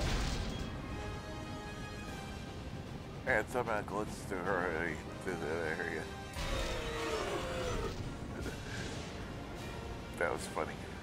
And somehow glimpse to her to that area. That was funny.